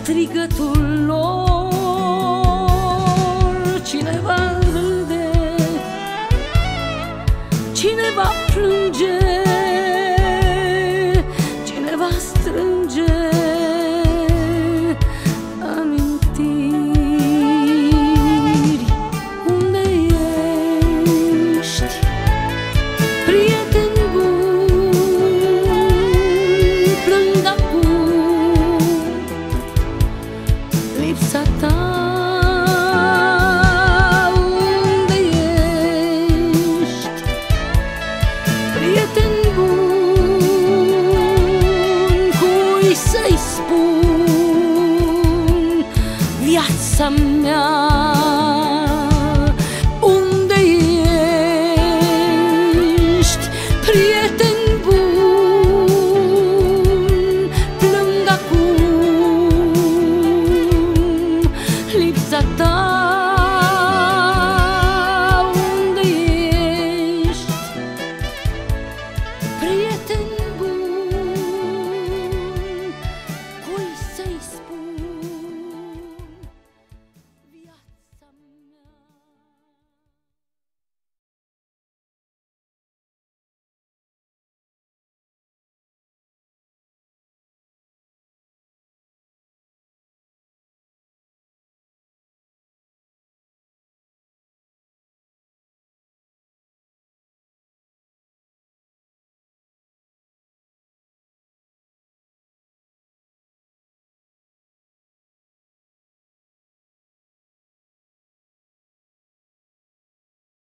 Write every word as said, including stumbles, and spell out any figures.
strigătul lor. Cineva râde, cineva plânge, cineva strânge amintiri. Unde ești, prieten bun? Plâng acum lipsa ta. Unde ești, prieten bun? Cui să-i spun viața mea? Unde ești, prieten bun? Plâng acum lipsa ta. Unde ești, prieten bun? Cui să-i spun